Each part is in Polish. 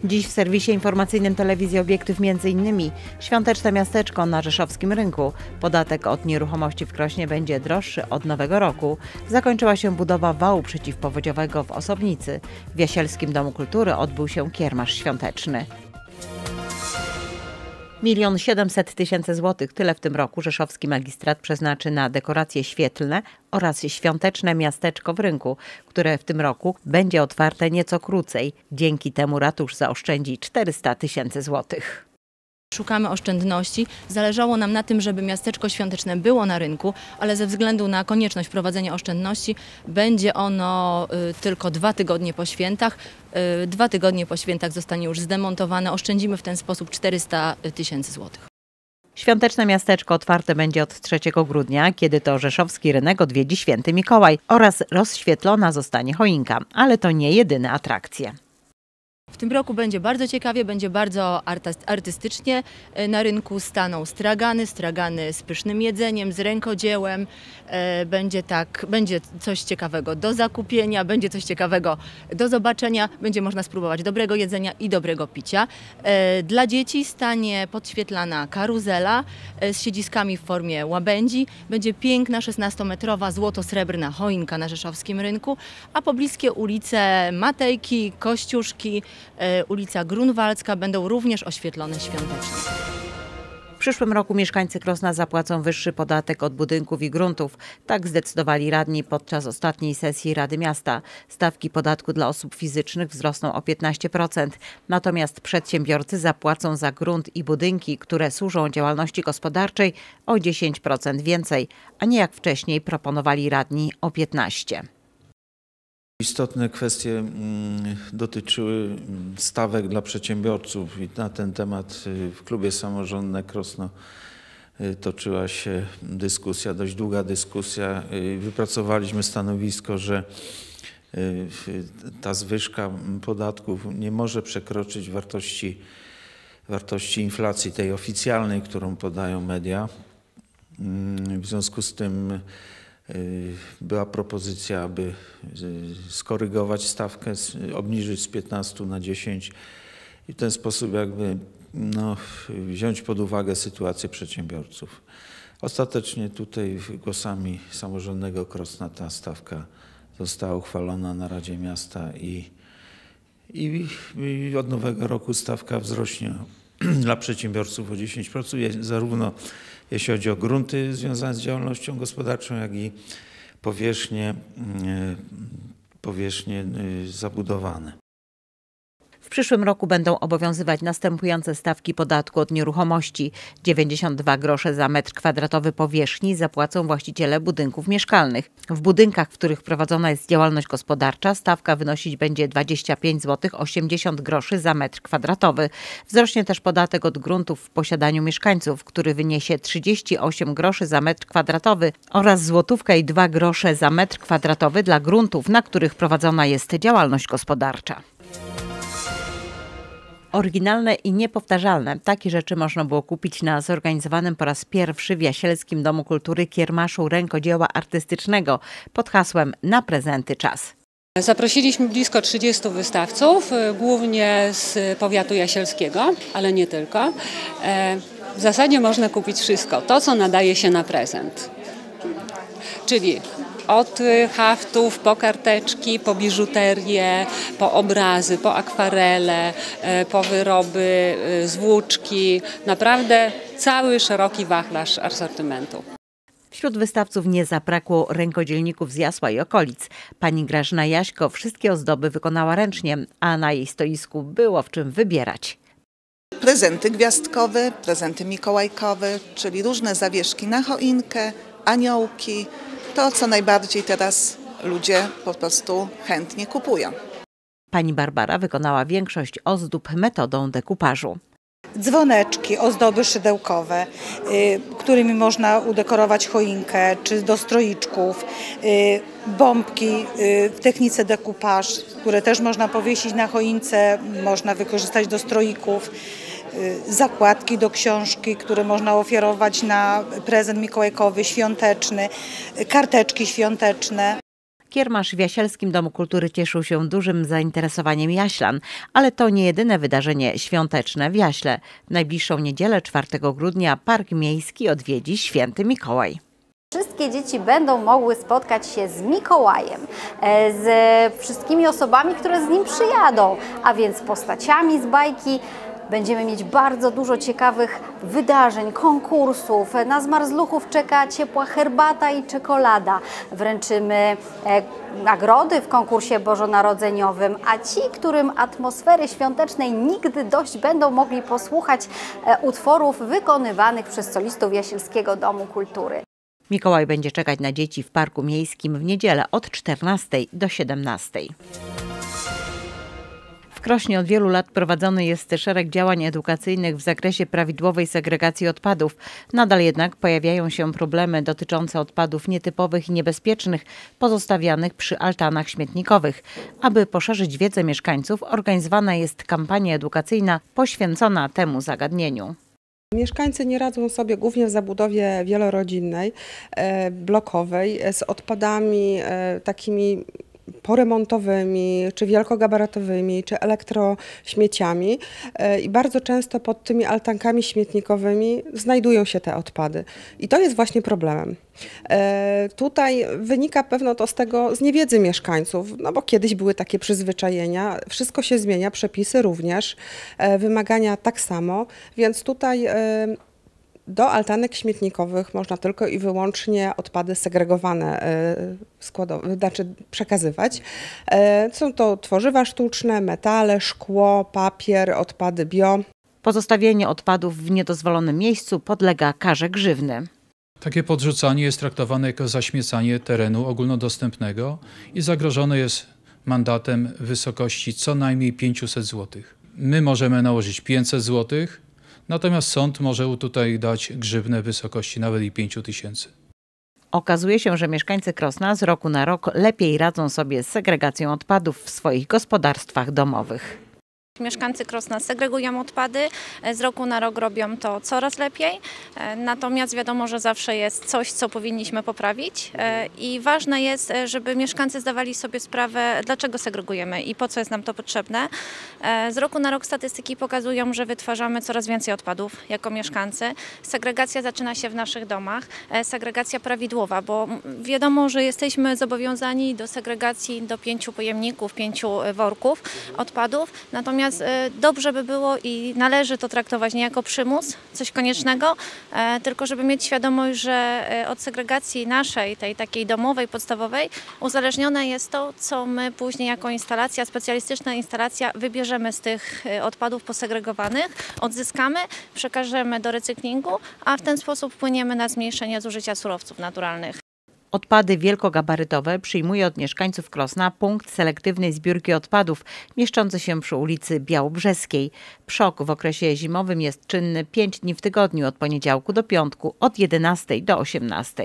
Dziś w serwisie informacyjnym telewizji Obiektyw m.in. świąteczne miasteczko na Rzeszowskim Rynku. Podatek od nieruchomości w Krośnie będzie droższy od nowego roku. Zakończyła się budowa wału przeciwpowodziowego w Osobnicy. W Jasielskim Domu Kultury odbył się kiermasz świąteczny. 1 700 000 złotych tyle w tym roku rzeszowski magistrat przeznaczy na dekoracje świetlne oraz świąteczne miasteczko w Rynku, które w tym roku będzie otwarte nieco krócej. Dzięki temu ratusz zaoszczędzi 400 000 złotych. Szukamy oszczędności. Zależało nam na tym, żeby miasteczko świąteczne było na rynku, ale ze względu na konieczność wprowadzenia oszczędności będzie ono tylko 2 tygodnie po świętach. 2 tygodnie po świętach zostanie już zdemontowane. Oszczędzimy w ten sposób 400 000 złotych. Świąteczne miasteczko otwarte będzie od 3 grudnia, kiedy to rzeszowski rynek odwiedzi Święty Mikołaj oraz rozświetlona zostanie choinka, ale to nie jedyne atrakcje. W tym roku będzie bardzo ciekawie, będzie bardzo artystycznie. Na rynku staną stragany z pysznym jedzeniem, z rękodziełem. Będzie coś ciekawego do zakupienia, będzie coś ciekawego do zobaczenia. Będzie można spróbować dobrego jedzenia i dobrego picia. Dla dzieci stanie podświetlana karuzela z siedziskami w formie łabędzi. Będzie piękna 16-metrowa złoto-srebrna choinka na Rzeszowskim Rynku, a pobliskie ulice Matejki, Kościuszki, ulica Grunwaldzka będą również oświetlone świątecznie. W przyszłym roku mieszkańcy Krosna zapłacą wyższy podatek od budynków i gruntów. Tak zdecydowali radni podczas ostatniej sesji Rady Miasta. Stawki podatku dla osób fizycznych wzrosną o 15%. Natomiast przedsiębiorcy zapłacą za grunt i budynki, które służą działalności gospodarczej, o 10% więcej, a nie jak wcześniej proponowali radni o 15%. Istotne kwestie dotyczyły stawek dla przedsiębiorców i na ten temat w klubie samorządnym Krosno toczyła się dyskusja, dość długa dyskusja. Wypracowaliśmy stanowisko, że ta zwyżka podatków nie może przekroczyć wartości inflacji tej oficjalnej, którą podają media. W związku z tym była propozycja, aby skorygować stawkę, obniżyć z 15 na 10 i w ten sposób jakby wziąć pod uwagę sytuację przedsiębiorców. Ostatecznie tutaj głosami samorządnego Krosna ta stawka została uchwalona na Radzie Miasta i od nowego roku stawka wzrośnie dla przedsiębiorców o 10%, zarówno jeśli chodzi o grunty związane z działalnością gospodarczą, jak i powierzchnie zabudowane. W przyszłym roku będą obowiązywać następujące stawki podatku od nieruchomości. 92 grosze za metr kwadratowy powierzchni zapłacą właściciele budynków mieszkalnych. W budynkach, w których prowadzona jest działalność gospodarcza, stawka wynosić będzie 25 zł 80 groszy za metr kwadratowy. Wzrośnie też podatek od gruntów w posiadaniu mieszkańców, który wyniesie 38 groszy za metr kwadratowy oraz złotówkę i 2 grosze za metr kwadratowy dla gruntów, na których prowadzona jest działalność gospodarcza. Oryginalne i niepowtarzalne. Takie rzeczy można było kupić na zorganizowanym po raz pierwszy w Jasielskim Domu Kultury kiermaszu rękodzieła artystycznego pod hasłem Na prezenty czas. Zaprosiliśmy blisko 30 wystawców, głównie z powiatu jasielskiego, ale nie tylko. W zasadzie można kupić wszystko, to co nadaje się na prezent. Czyli od haftów, po karteczki, po biżuterię, po obrazy, po akwarele, po wyroby z włóczki. Naprawdę cały szeroki wachlarz asortymentu. Wśród wystawców nie zabrakło rękodzielników z Jasła i okolic. Pani Grażyna Jaśko wszystkie ozdoby wykonała ręcznie, a na jej stoisku było w czym wybierać. Prezenty gwiazdkowe, prezenty mikołajkowe, czyli różne zawieszki na choinkę, aniołki. To, co najbardziej teraz ludzie po prostu chętnie kupują. Pani Barbara wykonała większość ozdób metodą dekupażu. Dzwoneczki, ozdoby szydełkowe, którymi można udekorować choinkę, czy do stroiczków, bombki w technice dekupaż, które też można powiesić na choince, można wykorzystać do stroików, zakładki do książki, które można ofiarować na prezent mikołajkowy, świąteczny, karteczki świąteczne. Kiermasz w Jasielskim Domu Kultury cieszył się dużym zainteresowaniem jaślan, ale to nie jedyne wydarzenie świąteczne w Jaśle. W najbliższą niedzielę 4 grudnia Park Miejski odwiedzi Święty Mikołaj. Wszystkie dzieci będą mogły spotkać się z Mikołajem, z wszystkimi osobami, które z nim przyjadą, a więc postaciami z bajki. Będziemy mieć bardzo dużo ciekawych wydarzeń, konkursów. Na zmarzluchów czeka ciepła herbata i czekolada. Wręczymy nagrody w konkursie bożonarodzeniowym, a ci, którym atmosfery świątecznej nigdy dość, będą mogli posłuchać utworów wykonywanych przez solistów Jasielskiego Domu Kultury. Mikołaj będzie czekać na dzieci w Parku Miejskim w niedzielę od 14 do 17. W Krośnie od wielu lat prowadzony jest szereg działań edukacyjnych w zakresie prawidłowej segregacji odpadów. Nadal jednak pojawiają się problemy dotyczące odpadów nietypowych i niebezpiecznych pozostawianych przy altanach śmietnikowych. Aby poszerzyć wiedzę mieszkańców, organizowana jest kampania edukacyjna poświęcona temu zagadnieniu. Mieszkańcy nie radzą sobie głównie w zabudowie wielorodzinnej, blokowej, z odpadami takimi poremontowymi, czy wielkogabarytowymi, czy elektrośmieciami i bardzo często pod tymi altankami śmietnikowymi znajdują się te odpady. I to jest właśnie problemem. Tutaj wynika pewno to z niewiedzy mieszkańców, no bo kiedyś były takie przyzwyczajenia, wszystko się zmienia, przepisy również, wymagania tak samo, więc tutaj do altanek śmietnikowych można tylko i wyłącznie odpady segregowane przekazywać. Są to tworzywa sztuczne, metale, szkło, papier, odpady bio. Pozostawienie odpadów w niedozwolonym miejscu podlega karze grzywny. Takie podrzucanie jest traktowane jako zaśmiecanie terenu ogólnodostępnego i zagrożone jest mandatem w wysokości co najmniej 500 zł. My możemy nałożyć 500 zł, natomiast sąd może tutaj dać grzywnę w wysokości nawet i 5000. Okazuje się, że mieszkańcy Krosna z roku na rok lepiej radzą sobie z segregacją odpadów w swoich gospodarstwach domowych. Mieszkańcy Krosna segregują odpady, z roku na rok robią to coraz lepiej, natomiast wiadomo, że zawsze jest coś, co powinniśmy poprawić i ważne jest, żeby mieszkańcy zdawali sobie sprawę, dlaczego segregujemy i po co jest nam to potrzebne. Z roku na rok statystyki pokazują, że wytwarzamy coraz więcej odpadów jako mieszkańcy. Segregacja zaczyna się w naszych domach, segregacja prawidłowa, bo wiadomo, że jesteśmy zobowiązani do segregacji do 5 pojemników, 5 worków odpadów, natomiast dobrze by było i należy to traktować nie jako przymus, coś koniecznego, tylko żeby mieć świadomość, że od segregacji naszej, tej takiej domowej, podstawowej, uzależnione jest to, co my później jako instalacja, specjalistyczna instalacja wybierzemy z tych odpadów posegregowanych, odzyskamy, przekażemy do recyklingu, a w ten sposób wpłyniemy na zmniejszenie zużycia surowców naturalnych. Odpady wielkogabarytowe przyjmuje od mieszkańców Krosna punkt selektywnej zbiórki odpadów mieszczący się przy ulicy Białobrzeskiej. PSZOK w okresie zimowym jest czynny 5 dni w tygodniu od poniedziałku do piątku od 11 do 18.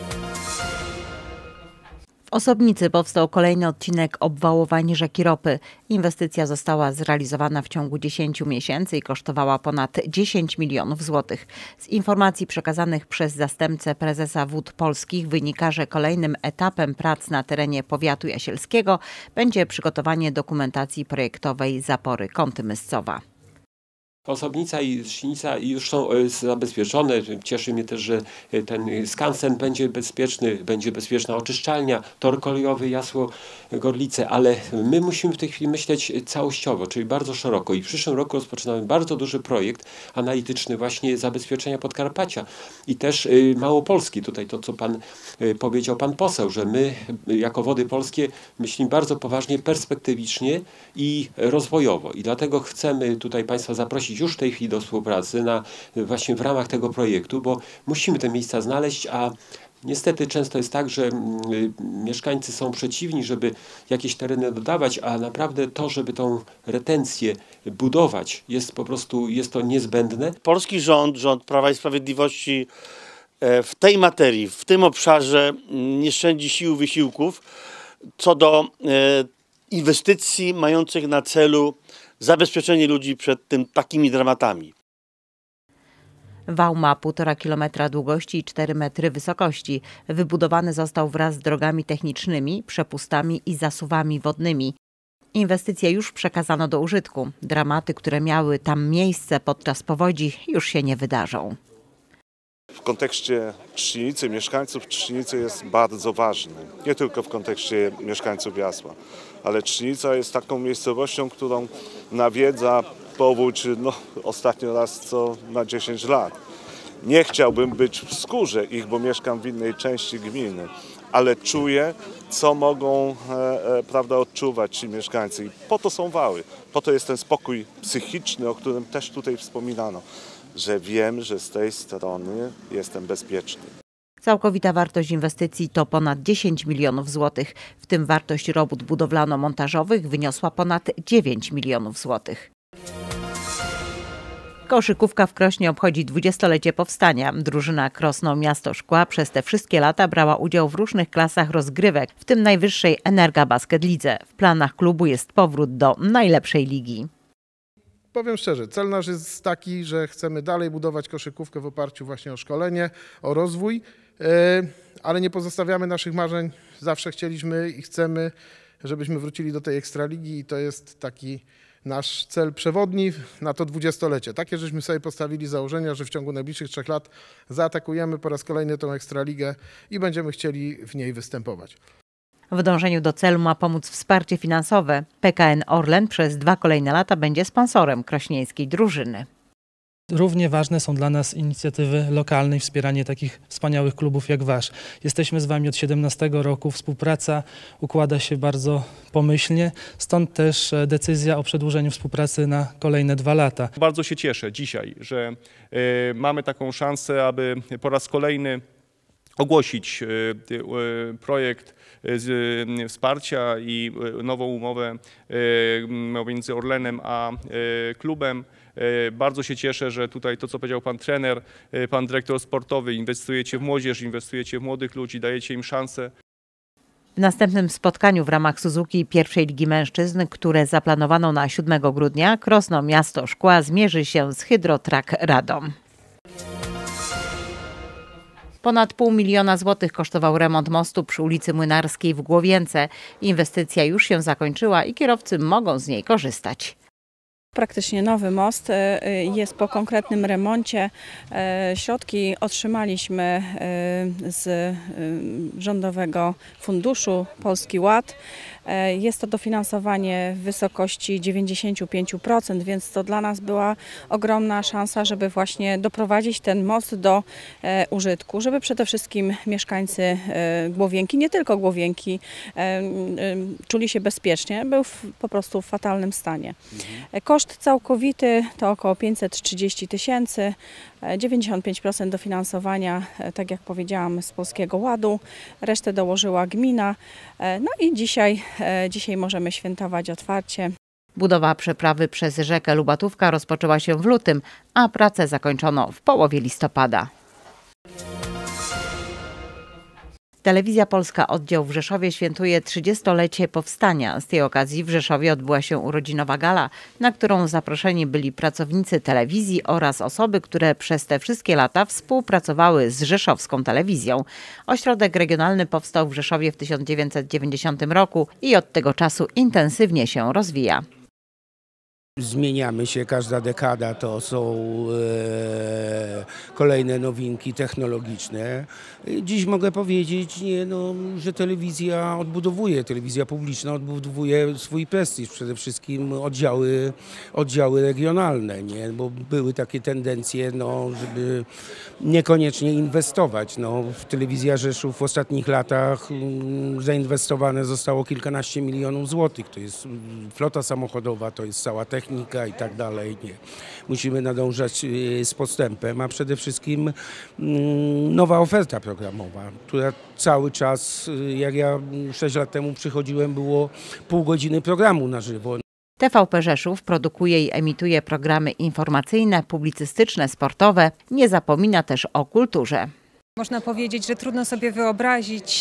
W Osobnicy powstał kolejny odcinek obwałowań rzeki Ropy. Inwestycja została zrealizowana w ciągu 10 miesięcy i kosztowała ponad 10 milionów złotych. Z informacji przekazanych przez zastępcę prezesa Wód Polskich wynika, że kolejnym etapem prac na terenie powiatu jasielskiego będzie przygotowanie dokumentacji projektowej zapory Kąty-Myscowa. Osobnica i Trzcinica już są zabezpieczone. Cieszy mnie też, że ten skansen będzie bezpieczny, będzie bezpieczna oczyszczalnia, tor kolejowy Jasło-Gorlice, ale my musimy w tej chwili myśleć całościowo, czyli bardzo szeroko i w przyszłym roku rozpoczynamy bardzo duży projekt analityczny właśnie zabezpieczenia Podkarpacia i też Małopolski. Tutaj to, co powiedział pan poseł, że my jako Wody Polskie myślimy bardzo poważnie, perspektywicznie i rozwojowo i dlatego chcemy tutaj państwa zaprosić już w tej chwili do współpracy właśnie w ramach tego projektu, bo musimy te miejsca znaleźć, a niestety często jest tak, że mieszkańcy są przeciwni, żeby jakieś tereny dodawać, a naprawdę to, żeby tą retencję budować, jest to niezbędne. Polski rząd Prawa i Sprawiedliwości w tej materii, w tym obszarze nie szczędzi sił, wysiłków co do inwestycji mających na celu zabezpieczenie ludzi przed takimi dramatami. Wał ma 1,5 kilometra długości i 4 metry wysokości. Wybudowany został wraz z drogami technicznymi, przepustami i zasuwami wodnymi. Inwestycje już przekazano do użytku. Dramaty, które miały tam miejsce podczas powodzi, już się nie wydarzą. W kontekście Trzcinicy, mieszkańców Trzcinicy jest bardzo ważny. Nie tylko w kontekście mieszkańców Jasła, ale Trzcinica jest taką miejscowością, którą nawiedza powódź ostatnio raz co na 10 lat. Nie chciałbym być w skórze ich, bo mieszkam w innej części gminy, ale czuję, co mogą odczuwać ci mieszkańcy. I po to są wały, po to jest ten spokój psychiczny, o którym też tutaj wspominano, że wiem, że z tej strony jestem bezpieczny. Całkowita wartość inwestycji to ponad 10 milionów złotych, w tym wartość robót budowlano-montażowych wyniosła ponad 9 milionów złotych. Koszykówka w Krośnie obchodzi 20-lecie powstania. Drużyna Krosno Miasto Szkła przez te wszystkie lata brała udział w różnych klasach rozgrywek, w tym najwyższej Energa Basket Lidze. W planach klubu jest powrót do najlepszej ligi. Powiem szczerze, cel nasz jest taki, że chcemy dalej budować koszykówkę w oparciu właśnie o szkolenie, o rozwój, ale nie pozostawiamy naszych marzeń. Zawsze chcieliśmy i chcemy, żebyśmy wrócili do tej ekstraligi i to jest taki nasz cel przewodni na to 20-lecie. Takie żeśmy sobie postawili założenia, że w ciągu najbliższych 3 lat zaatakujemy po raz kolejny tą ekstraligę i będziemy chcieli w niej występować. W dążeniu do celu ma pomóc wsparcie finansowe. PKN Orlen przez 2 kolejne lata będzie sponsorem krośnieńskiej drużyny. Równie ważne są dla nas inicjatywy lokalne i wspieranie takich wspaniałych klubów jak Wasz. Jesteśmy z Wami od 17 roku, współpraca układa się bardzo pomyślnie, stąd też decyzja o przedłużeniu współpracy na kolejne 2 lata. Bardzo się cieszę dzisiaj, że mamy taką szansę, aby po raz kolejny ogłosić projekt wsparcia i nową umowę między Orlenem a klubem. Bardzo się cieszę, że tutaj to, co powiedział pan trener, pan dyrektor sportowy, inwestujecie w młodzież, inwestujecie w młodych ludzi, dajecie im szansę. W następnym spotkaniu w ramach Suzuki pierwszej Ligi Mężczyzn, które zaplanowano na 7 grudnia, Krosno Miasto Szkła zmierzy się z Hydrotrack Radom. Ponad 500 000 złotych kosztował remont mostu przy ulicy Młynarskiej w Głowience. Inwestycja już się zakończyła i kierowcy mogą z niej korzystać. Praktycznie nowy most jest po konkretnym remoncie. Środki otrzymaliśmy z Rządowego Funduszu Polski Ład. Jest to dofinansowanie w wysokości 95%, więc to dla nas była ogromna szansa, żeby właśnie doprowadzić ten most do użytku, żeby przede wszystkim mieszkańcy Głowienki, nie tylko Głowienki, czuli się bezpiecznie. Był po prostu w fatalnym stanie. Koszt całkowity to około 530 000, 95% dofinansowania, tak jak powiedziałam, z Polskiego Ładu, resztę dołożyła gmina, no i dzisiaj możemy świętować otwarcie. Budowa przeprawy przez rzekę Lubatówka rozpoczęła się w lutym, a pracę zakończono w połowie listopada. Telewizja Polska Oddział w Rzeszowie świętuje 30-lecie powstania. Z tej okazji w Rzeszowie odbyła się urodzinowa gala, na którą zaproszeni byli pracownicy telewizji oraz osoby, które przez te wszystkie lata współpracowały z rzeszowską telewizją. Ośrodek regionalny powstał w Rzeszowie w 1990 roku i od tego czasu intensywnie się rozwija. Zmieniamy się, każda dekada to są kolejne nowinki technologiczne. Dziś mogę powiedzieć, że telewizja publiczna odbudowuje swój prestiż, przede wszystkim oddziały regionalne, bo były takie tendencje, żeby niekoniecznie inwestować. W Telewizja Rzeszów w ostatnich latach zainwestowane zostało kilkanaście milionów złotych. To jest flota samochodowa, to jest cała technika i tak dalej. Musimy nadążać z postępem, a przede wszystkim nowa oferta programowa, która cały czas, jak ja 6 lat temu przychodziłem, było pół godziny programu na żywo. TVP Rzeszów produkuje i emituje programy informacyjne, publicystyczne, sportowe. Nie zapomina też o kulturze. Można powiedzieć, że trudno sobie wyobrazić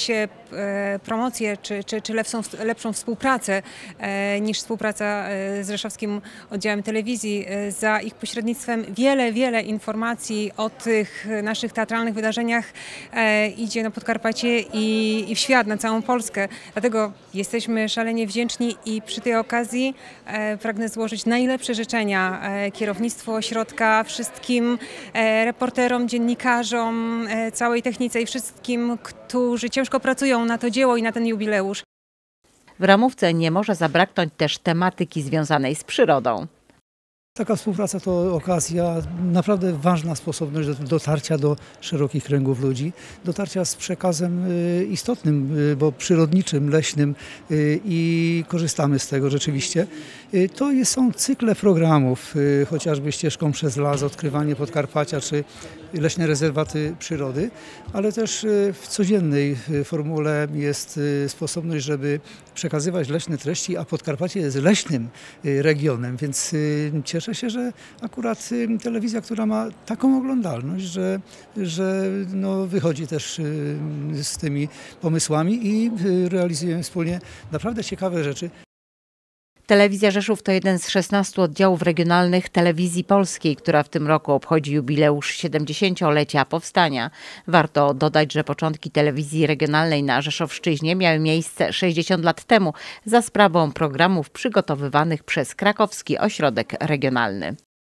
promocję czy lepszą współpracę niż współpraca z Rzeszowskim Oddziałem Telewizji. Za ich pośrednictwem wiele informacji o tych naszych teatralnych wydarzeniach idzie na Podkarpacie i w świat, na całą Polskę. Dlatego jesteśmy szalenie wdzięczni i przy tej okazji pragnę złożyć najlepsze życzenia kierownictwu ośrodka, wszystkim reporterom, dziennikarzom, całej technice i wszystkim, którzy ciężko pracują na to dzieło i na ten jubileusz. W ramówce nie może zabraknąć też tematyki związanej z przyrodą. Taka współpraca to okazja, naprawdę ważna sposobność dotarcia do szerokich kręgów ludzi, dotarcia z przekazem istotnym, bo przyrodniczym, leśnym i korzystamy z tego rzeczywiście. Są cykle programów, chociażby Ścieżką przez las, Odkrywanie Podkarpacia czy leśne rezerwaty przyrody, ale też w codziennej formule jest sposobność, żeby przekazywać leśne treści, a Podkarpacie jest leśnym regionem, więc cieszę się, że akurat telewizja, która ma taką oglądalność, że wychodzi też z tymi pomysłami i realizujemy wspólnie naprawdę ciekawe rzeczy. Telewizja Rzeszów to jeden z 16 oddziałów regionalnych Telewizji Polskiej, która w tym roku obchodzi jubileusz 70-lecia powstania. Warto dodać, że początki telewizji regionalnej na Rzeszowszczyźnie miały miejsce 60 lat temu za sprawą programów przygotowywanych przez Krakowski Ośrodek Regionalny.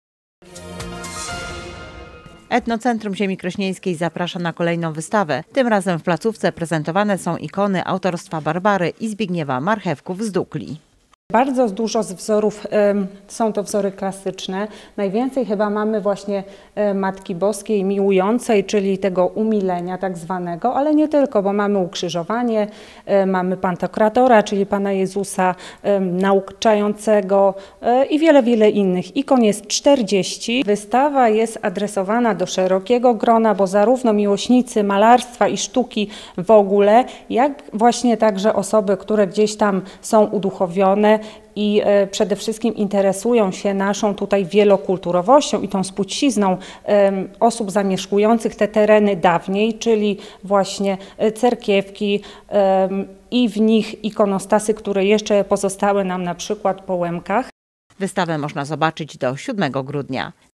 Etnocentrum Ziemi Krośnieńskiej zaprasza na kolejną wystawę. Tym razem w placówce prezentowane są ikony autorstwa Barbary i Zbigniewa Marchewków z Dukli. Bardzo dużo z wzorów, są to wzory klasyczne. Najwięcej chyba mamy właśnie Matki Boskiej miłującej, czyli tego umilenia tak zwanego, ale nie tylko, bo mamy ukrzyżowanie, mamy Pantokratora, czyli Pana Jezusa nauczającego i wiele innych. Ikon jest 40. Wystawa jest adresowana do szerokiego grona, bo zarówno miłośnicy malarstwa i sztuki w ogóle, jak właśnie także osoby, które gdzieś tam są uduchowione i przede wszystkim interesują się naszą tutaj wielokulturowością i tą spuścizną osób zamieszkujących te tereny dawniej, czyli właśnie cerkiewki i w nich ikonostasy, które jeszcze pozostały nam na przykład po Łemkach. Wystawę można zobaczyć do 7 grudnia.